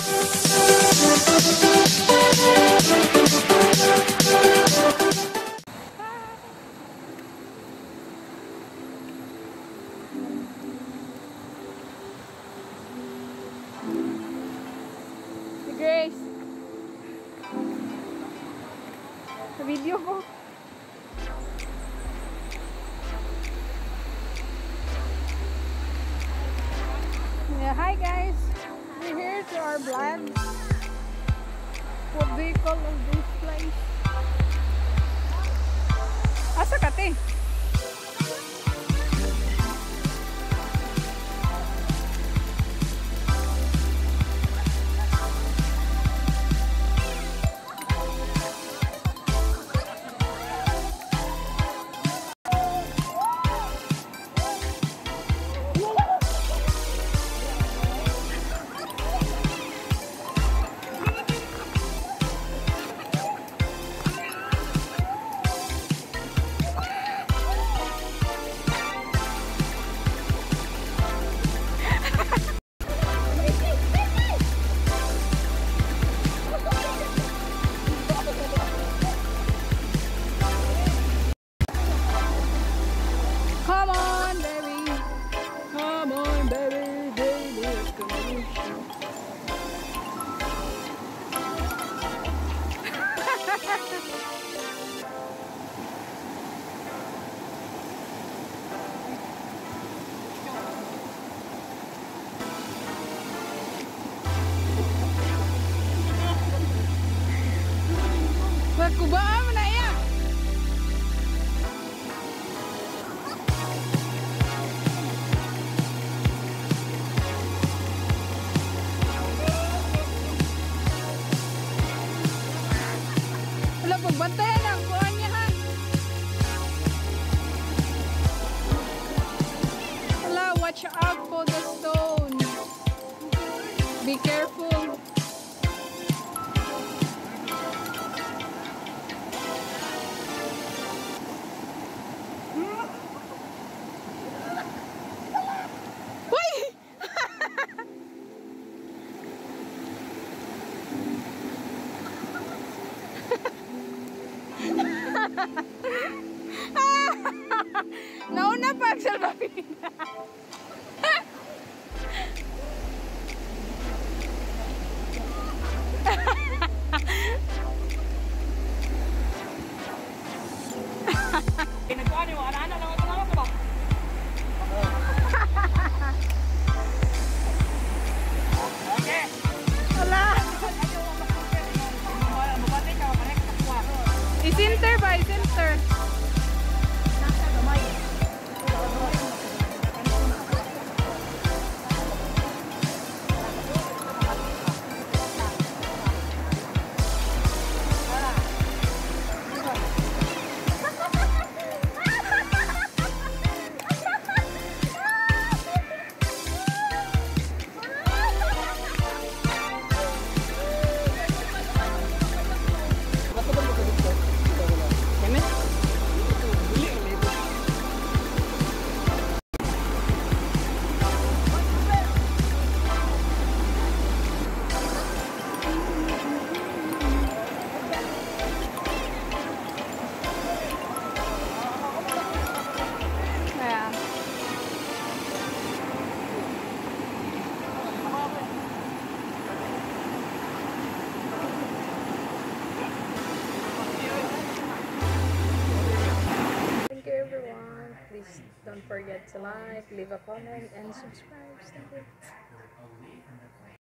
Grace. Sa video ko. Yeah, hi guys. We're here to our vlog. What do you call of this place? Asa ka te? Magkubaan mo na iya. Wala, pagbantayan ang kuhan niya ha. Wala, watch out for the stone. Be careful. Nauna pa ang salbabina. Pinagkuhan yung anak-anak lang ito naman ba? Okay. Wala. Mabati ka, pareha ka kuha. I-center ba? I-center. Please don't forget to like, leave a comment, and subscribe. Thank you.